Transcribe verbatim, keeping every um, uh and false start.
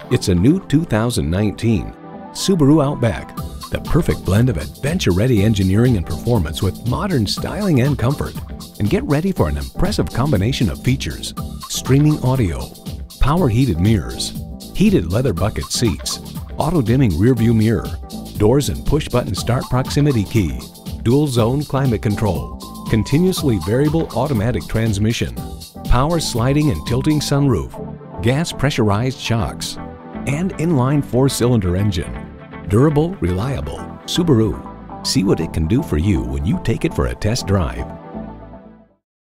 It's a new two thousand nineteen Subaru Outback, the perfect blend of adventure-ready engineering and performance with modern styling and comfort. And get ready for an impressive combination of features: streaming audio, power heated mirrors, heated leather bucket seats, auto-dimming rearview mirror, doors and push-button start proximity key, dual-zone climate control, continuously variable automatic transmission, power sliding and tilting sunroof, gas pressurized shocks, and inline four-cylinder engine. Durable, reliable Subaru. See what it can do for you when you take it for a test drive.